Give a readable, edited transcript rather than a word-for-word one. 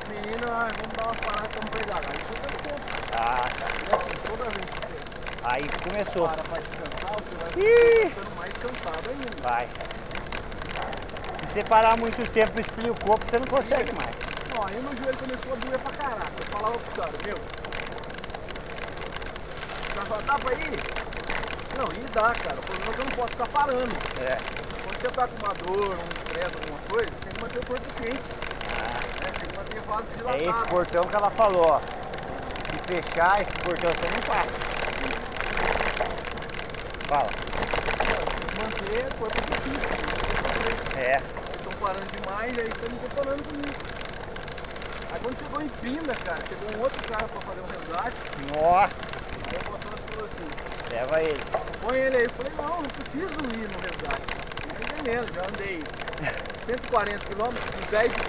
meninas, vamos dar umas paradas, vamos pegar. Aí tudo é tempo. Ah, tá. E assim, toda vez que você Aí começou. para pra descansar, você vai Ih! ficando mais cansado ainda. Vai. Se você parar muito tempo e esfria o corpo, você não consegue mais. Ó, aí meu joelho começou a doer pra caraca. Eu falava pros caras, meu, dá pra ir? Não, ir dá, cara. O problema é que eu não posso ficar parando. É. Quando você tá com uma dor, um estresse, alguma coisa, tem que manter o corpo quente. Ah, Né? Tem que manter a base é dilatada. esse portão que ela falou, ó. Se fechar esse portão, você não passa. Fala. Tem que manter o corpo quente. É. Estão parando demais, aí estão me detonando comigo. Aí quando chegou em Pinda, cara, chegou um outro cara pra fazer um resgate. Nossa. Aí o motor falou assim, Leva ele. põe ele aí. Eu falei, não preciso ir no resgate. Nem menos, já andei 140 km, com 10